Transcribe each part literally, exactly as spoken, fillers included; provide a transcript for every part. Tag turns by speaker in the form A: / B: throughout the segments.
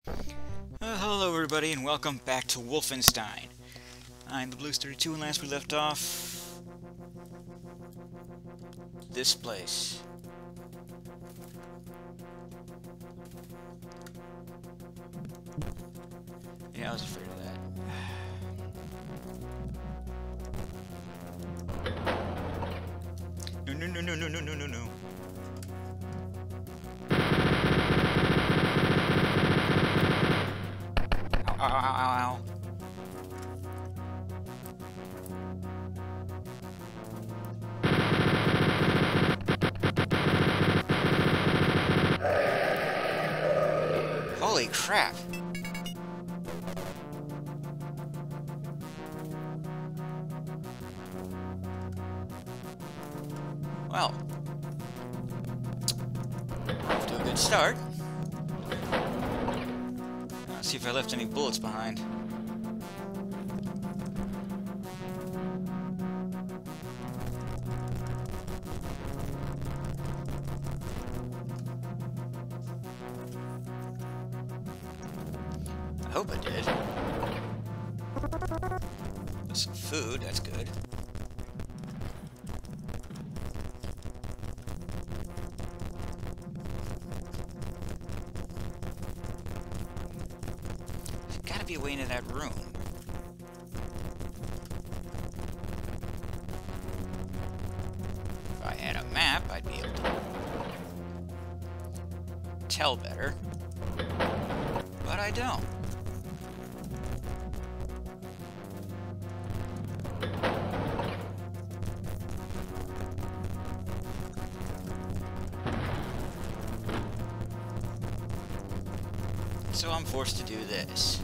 A: Uh, hello everybody and welcome back to Wolfenstein. I'm the Blues thirty-two and last we left off... this place. Yeah, I was afraid of that. No, no, no, no, no, no, no, no, no. Ow, ow, ow, ow, ow. Holy crap! Well, off to a good start. Let's see if I left any bullets behind. I hope I did. Some food, that's good. There's gotta be a way into that room. If I had a map, I'd be able to tell better. But I don't. So I'm forced to do this.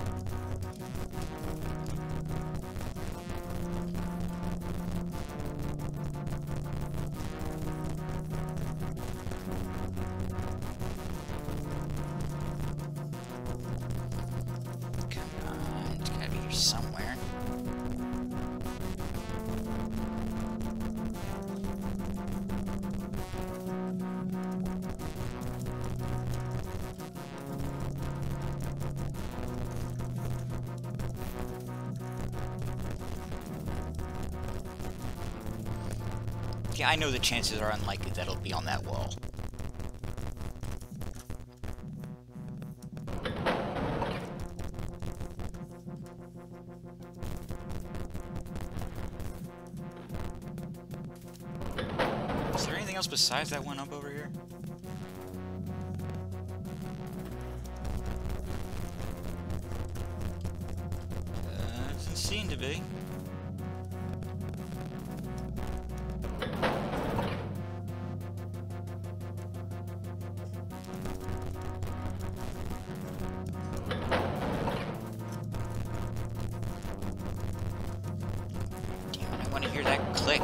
A: Come on, it's gotta be here somewhere. Yeah, I know the chances are unlikely that it'll be on that wall. Is there anything else besides that one up over here? Uh, doesn't seem to be. I want to hear that click.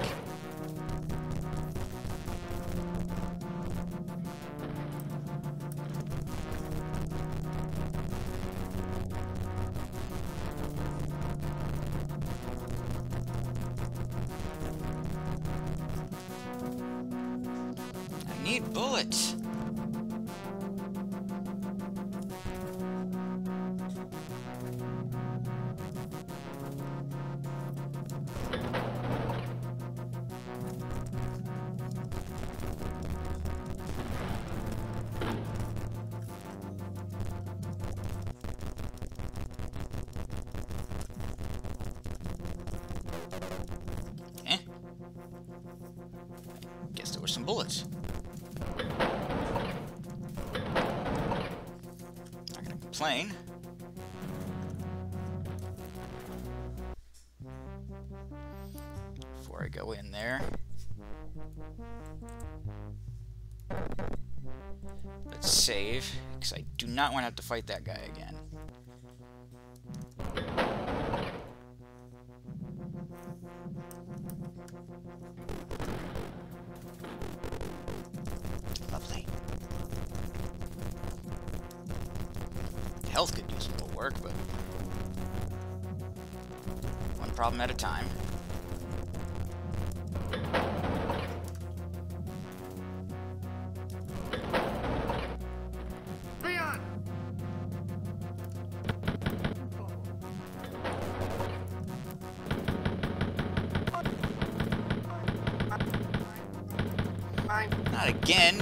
A: I need bullets. Eh? Guess there were some bullets. Not gonna complain. Before I go in there. Let's save, because I do not want to have to fight that guy again. Lovely. Health could do some more work, but one problem at a time. Not again!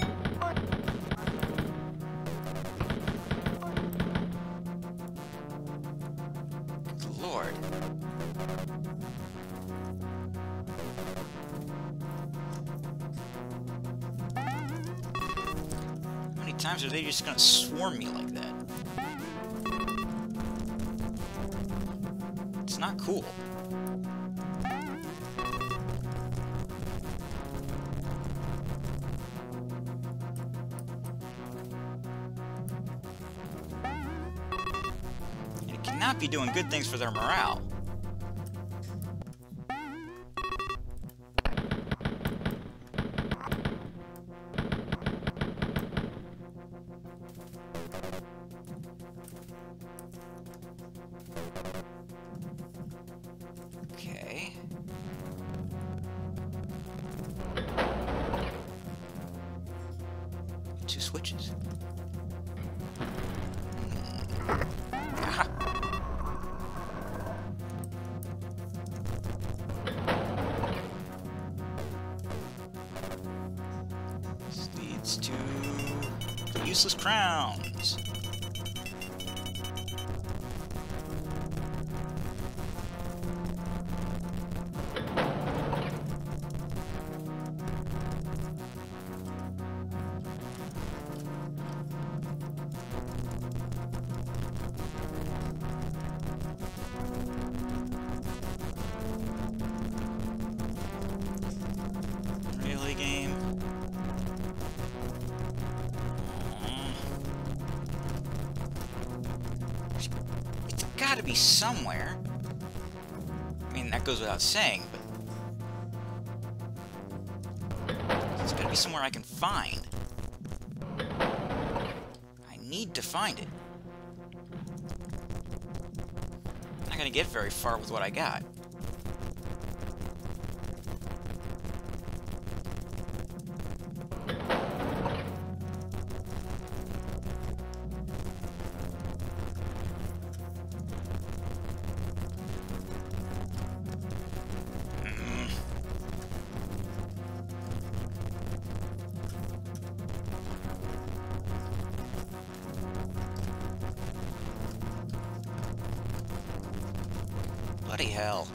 A: Good Lord. How many times are they just gonna swarm me like that? It's not cool. Not be doing good things for their morale. Okay. Two switches. To the useless crowns. Really, game? Gotta be somewhere. I mean, that goes without saying, but it's gotta be somewhere I can find. I need to find it. I'm not gonna get very far with what I got. Bloody hell.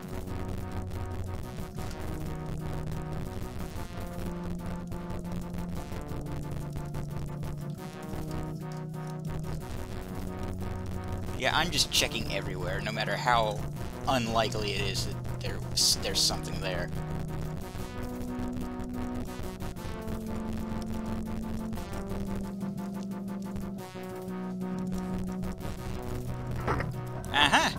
A: Yeah, I'm just checking everywhere, no matter how unlikely it is that there, there's something there. Uh-huh!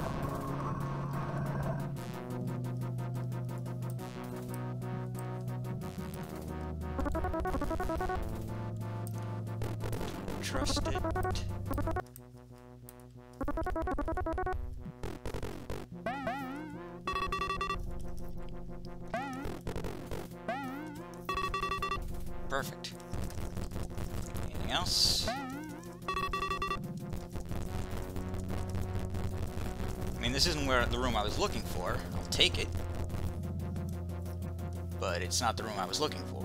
A: Trust it. Perfect. Anything else? I mean, this isn't where the room I was looking for. I'll take it. But it's not the room I was looking for.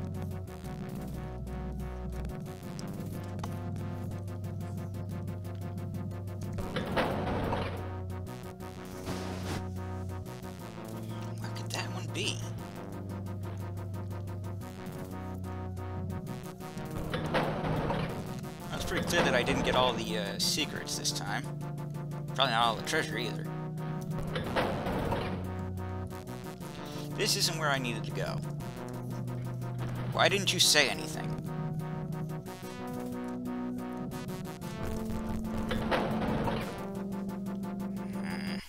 A: Where could that one be? Well, it's pretty clear that I didn't get all the uh, secrets this time. Probably not all the treasure either. This isn't where I needed to go. Why didn't you say anything? Hmm.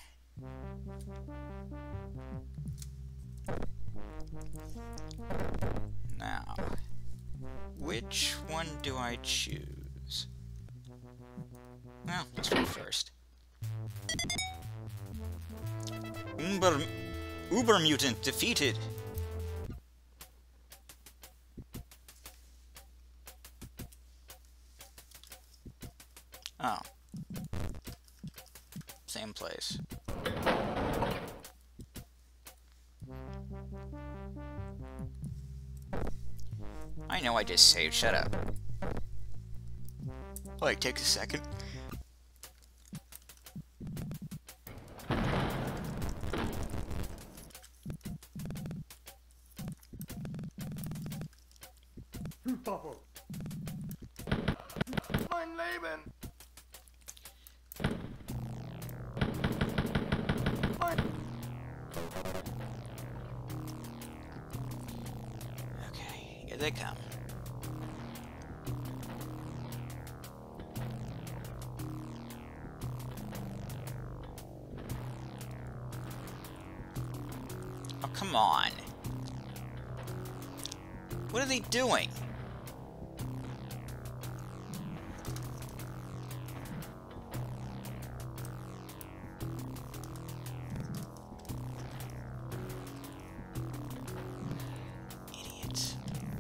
A: Now, which one do I choose? Well, let's go first. Uber, Uber Mutant defeated. Oh. Same place. I know I just saved. Shut up. Oh, it takes a second.
B: Mein Leben!
A: Okay, here they come. Oh, come on. What are they doing? Idiots.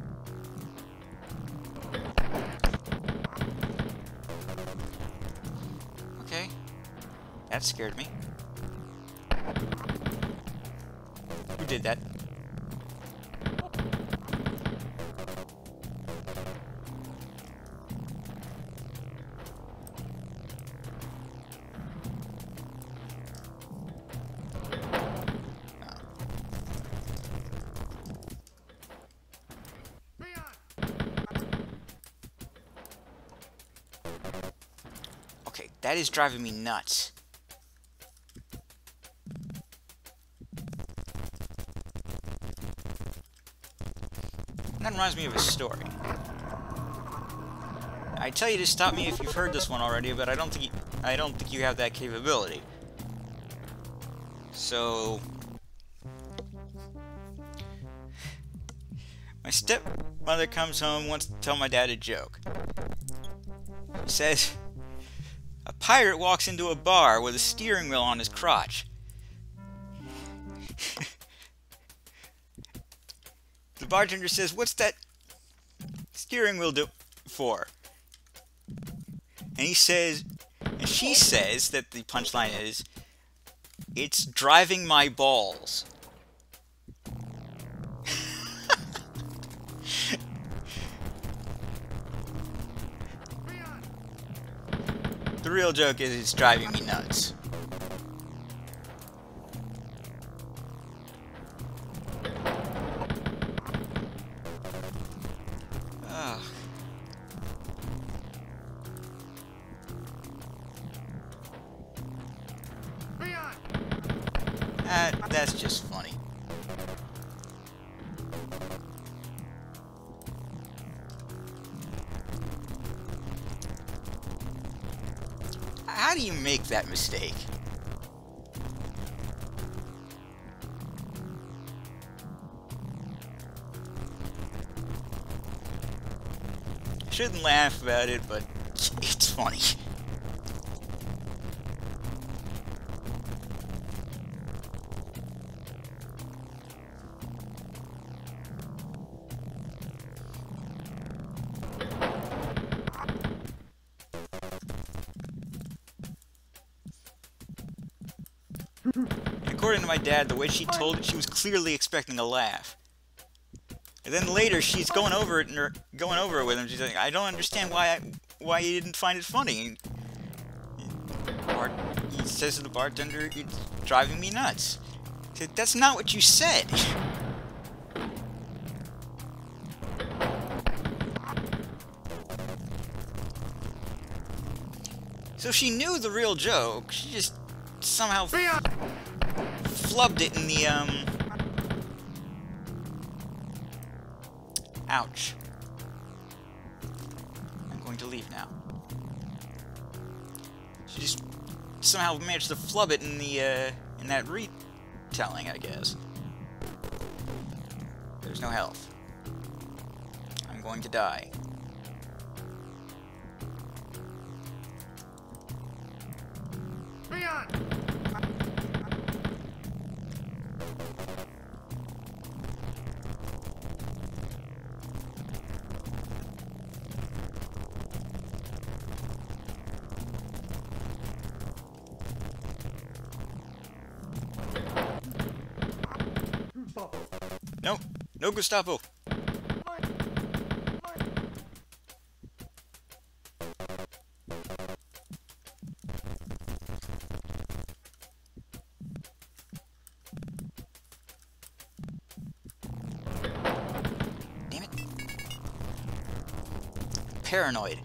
A: Okay. That scared me. Who did that? Okay, that is driving me nuts. That reminds me of a story. I tell you to stop me if you've heard this one already, but I don't think you, I don't think you have that capability. So, my stepmother comes home, wants to tell my dad a joke. She says, a pirate walks into a bar with a steering wheel on his crotch. The bartender says, what's that steering wheel do for? And he says, and she says that the punchline is, it's driving my balls. The real joke is it's driving me nuts. Ugh. That, that's just funny. How do you make that mistake? I shouldn't laugh about it, but it's funny. According to my dad, the way she told it, she was clearly expecting a laugh. And then later, she's going over it, and going over it with him. She's like, "I don't understand why I, why you didn't find it funny." Or he says to the bartender, "It's driving me nuts." He said, that's not what you said. So she knew the real joke. She just somehow flubbed it in the, um... Ouch. I'm going to leave now. She just somehow managed to flub it in the, uh, in that retelling, I guess. There's no health. I'm going to die. No, no Gestapo. paranoid.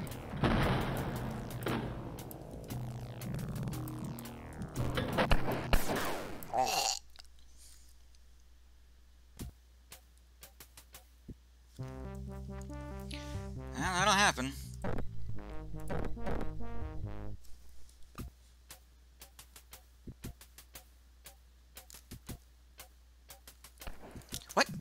A: Well, that'll happen. What?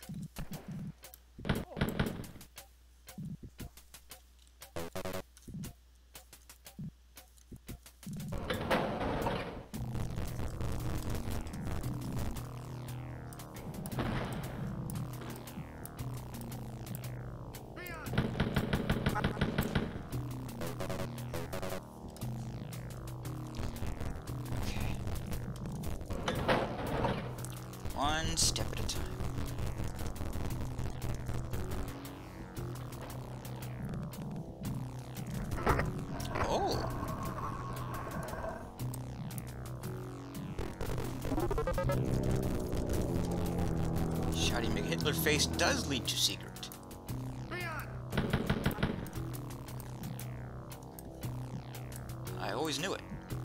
A: One step at a time. Oh. Shouty McHitler face does lead to secret. I always knew it.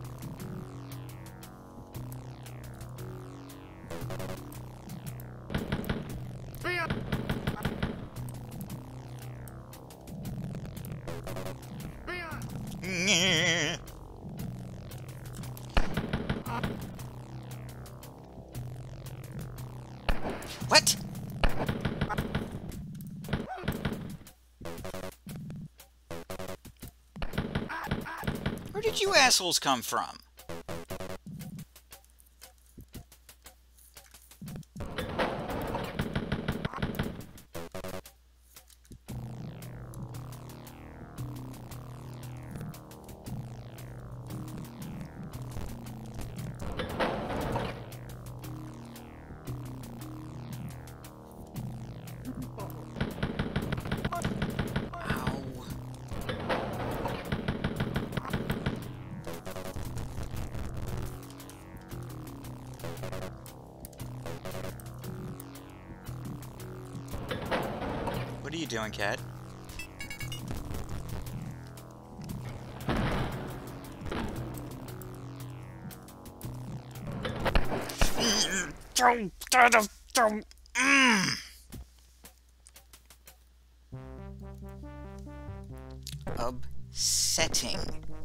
A: What? Where did you assholes come from? What are you doing, cat? Upsetting.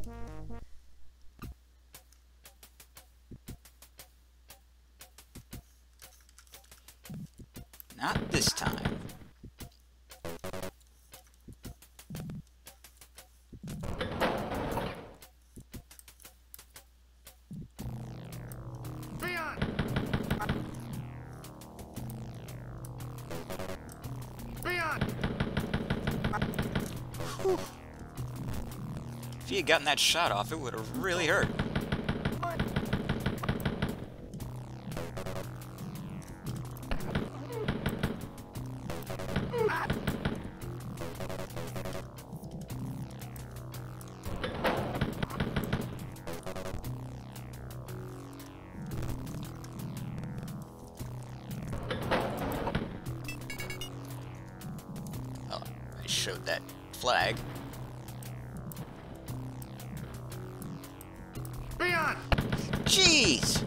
A: Not this time. Whew. If he had gotten that shot off, it would have really hurt. Oh, I showed that flag. Jeez!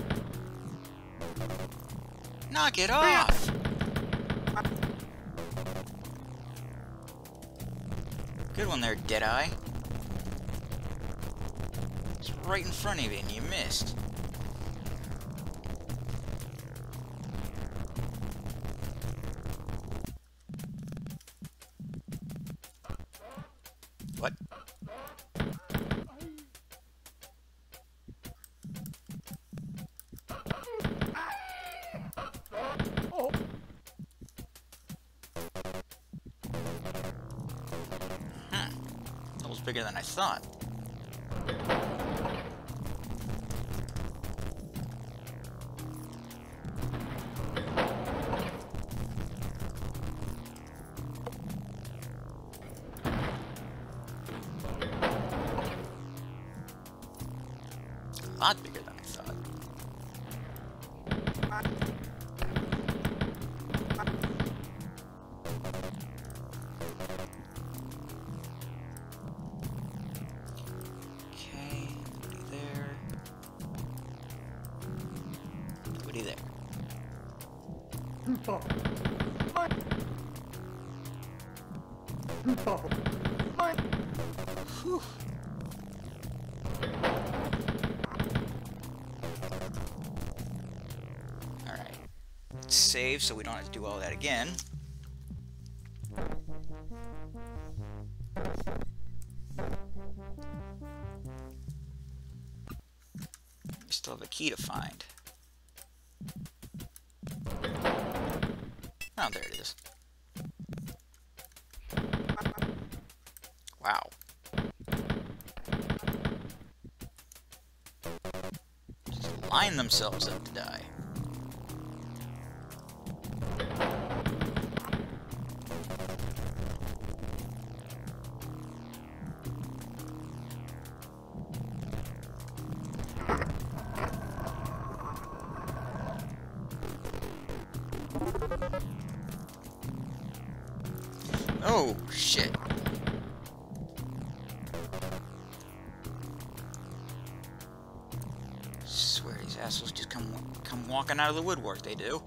A: Knock it off! Good one there, Deadeye. It's right in front of you and you missed. What? Bigger than I thought. A lot bigger than I thought. Whew. Alright. Save so we don't have to do all that again. We still have a key to find. Oh, there it is. Wow. Just line themselves up to die. Oh, shit. Swear these assholes just come come walking out of the woodwork, they do.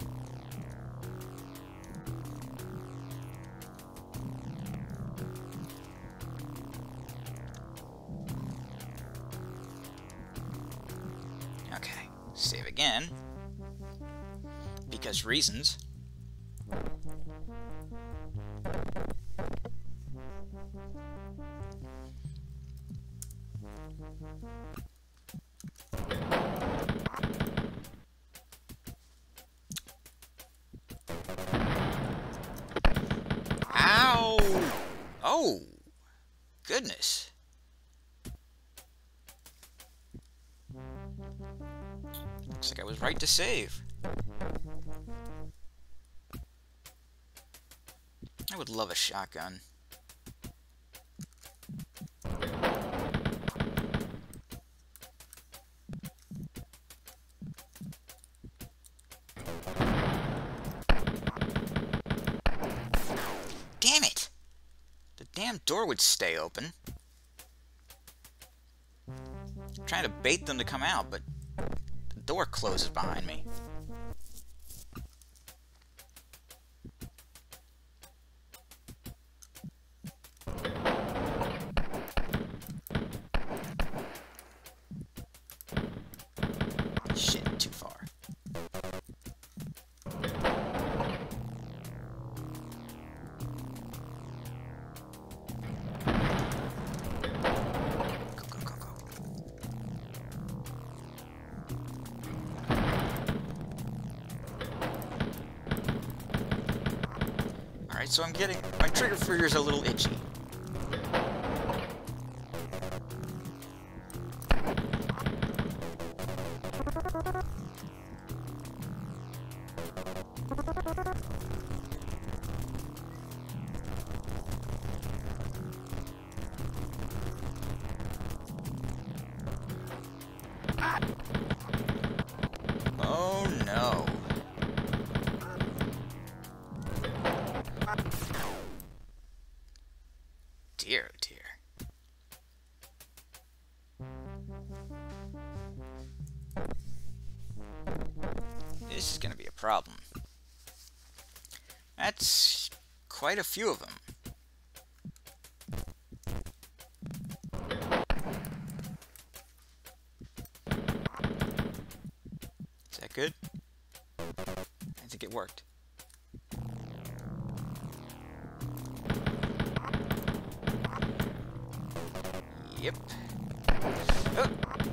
A: Okay, save again. Because reasons. Ow! Oh! Goodness. Looks like I was right to save. I would love a shotgun. Damn it! The damn door would stay open. I'm trying to bait them to come out, but the door closes behind me. Shit, too far. Alright, so I'm getting... my trigger finger's a little itchy. Oh no. Dear, oh dear. This is gonna be a problem. That's quite a few of them. Is that good? I think it worked. Yep. Oh.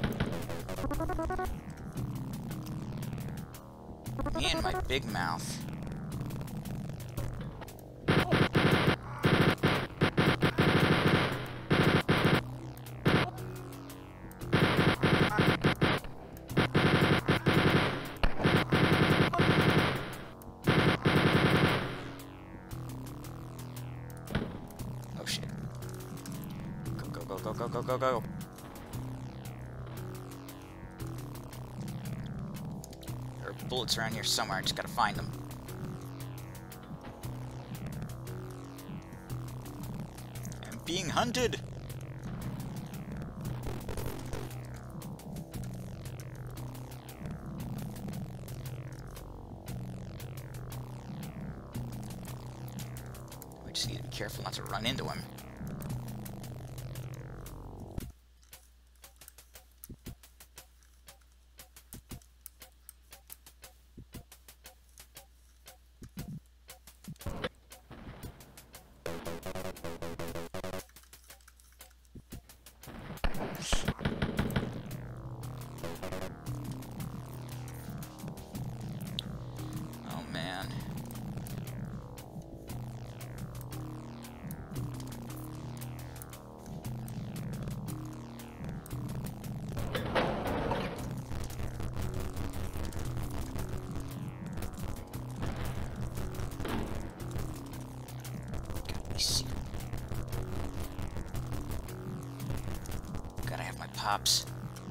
A: Me and my big mouth. Oh shit. Go, go, go, go, go, go, go. There are bullets around here somewhere, I just gotta find them. I'm being hunted! Just need to be careful not to run into him. Oh man. Gotta have my pops.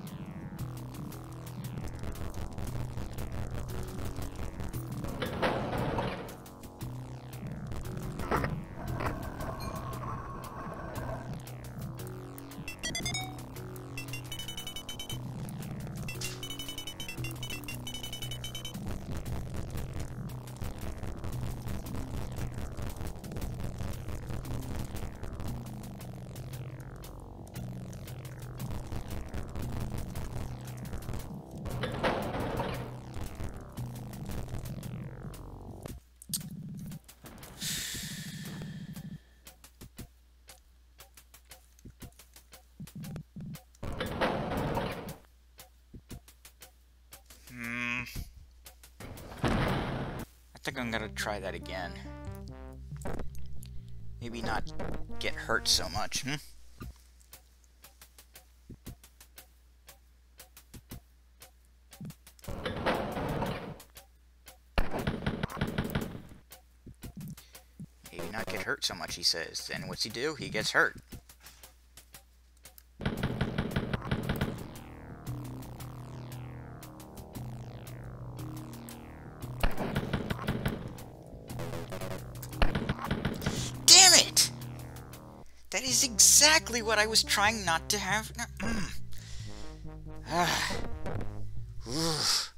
A: I think I'm gonna try that again. Maybe not get hurt so much, hmm? Maybe not get hurt so much, he says. And what's he do? He gets hurt. That is exactly what I was trying not to have. Ah. Oof.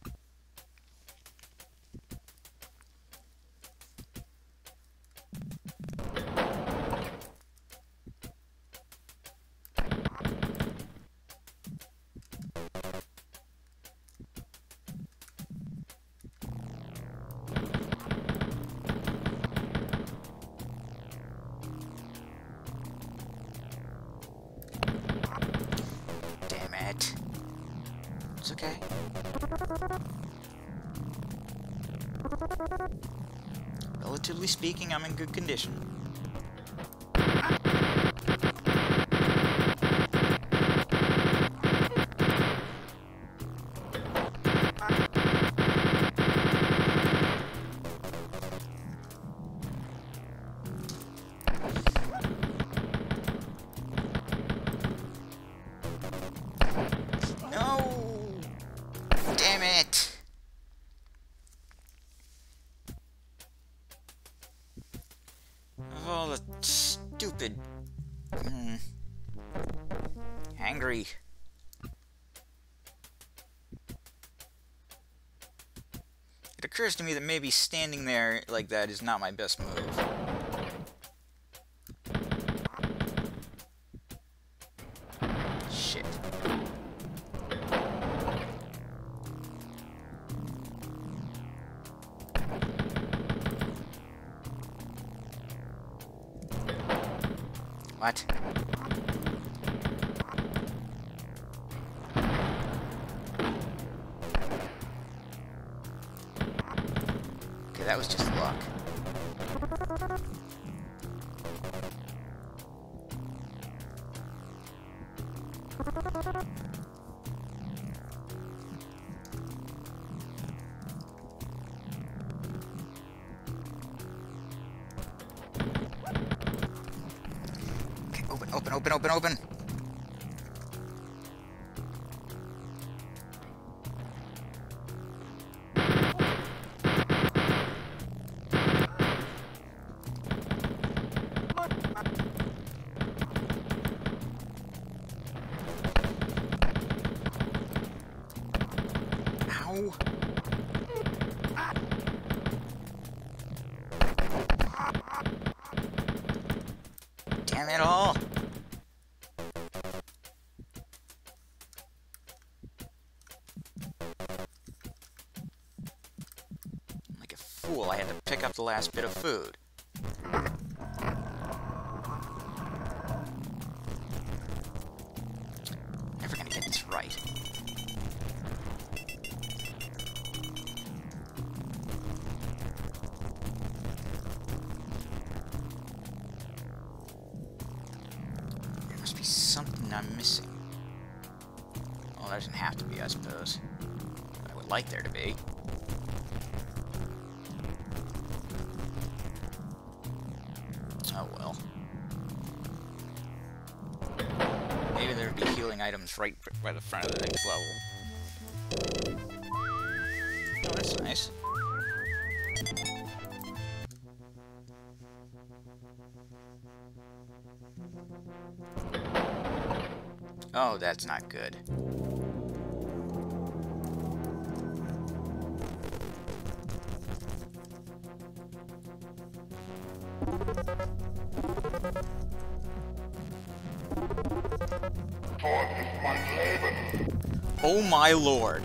A: It's okay. Relatively speaking, I'm in good condition. All the stupid... Mm, angry... It occurs to me that maybe standing there like that is not my best move. Shit. What? Okay, that was just luck. Open, open, open, open! Ow! fool, I had to pick up the last bit of food. Never gonna get this right. There must be something I'm missing. Well, there doesn't have to be, I suppose. But I would like there to be. Oh well. Maybe there'd be healing items right by the front of the next level. Oh, that's nice. Oh, that's not good. Oh my lord.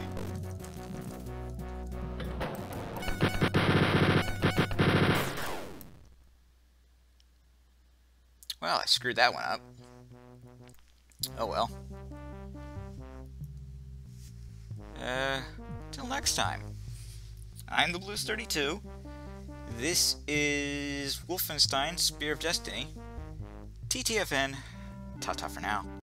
A: Well, I screwed that one up. Oh well. Uh, till next time. I'm the Blues thirty-two. This is Wolfenstein Spear of Destiny. T T F N. Ta-ta for now.